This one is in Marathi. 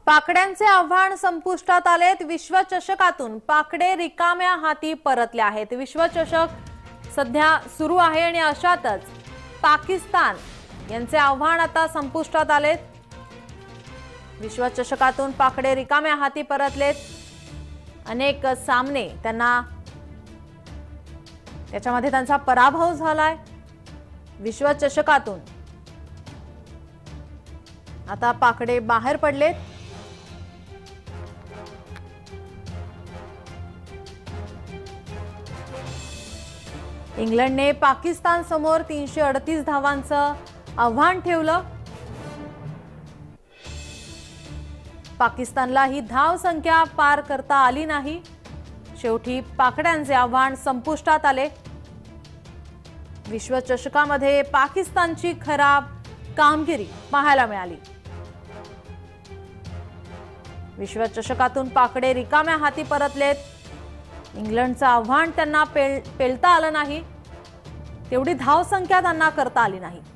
पाकड्यांचे आव्हान संपुष्टात आलेत। विश्वचषकातून पाकडे रिकाम्या हाती परतले आहेत। विश्वचषक सध्या सुरू आहे आणि अशातच पाकिस्तान यांचे आव्हान आता संपुष्टात आलेत। विश्वचषकातून पाकडे रिकाम्या हाती परतलेत। अनेक सामने त्याच्यामध्ये त्यांचा पराभव झालाय। विश्वचषकातून आता पाकडे बाहेर पडलेत। इंग्लंडने पाकिस्तान समोर 338 धावांचं आव्हान ठेवलं। पाकिस्तानला ही धाव संख्या पार करता आली नाही। शेवटी पाकड्यांचे आव्हान संपुष्टात आले। विश्वचषकामध्ये पाकिस्तानची खराब कामगिरी पाहायला मिळाली। विश्वचषकातून पाकडे रिकाम्या हाती परतलेत। इंग्लंडचं आव्हान त्यांना पेलता आलं नाही। तेवढी धाव संख्या त्यांना करता आली नाही।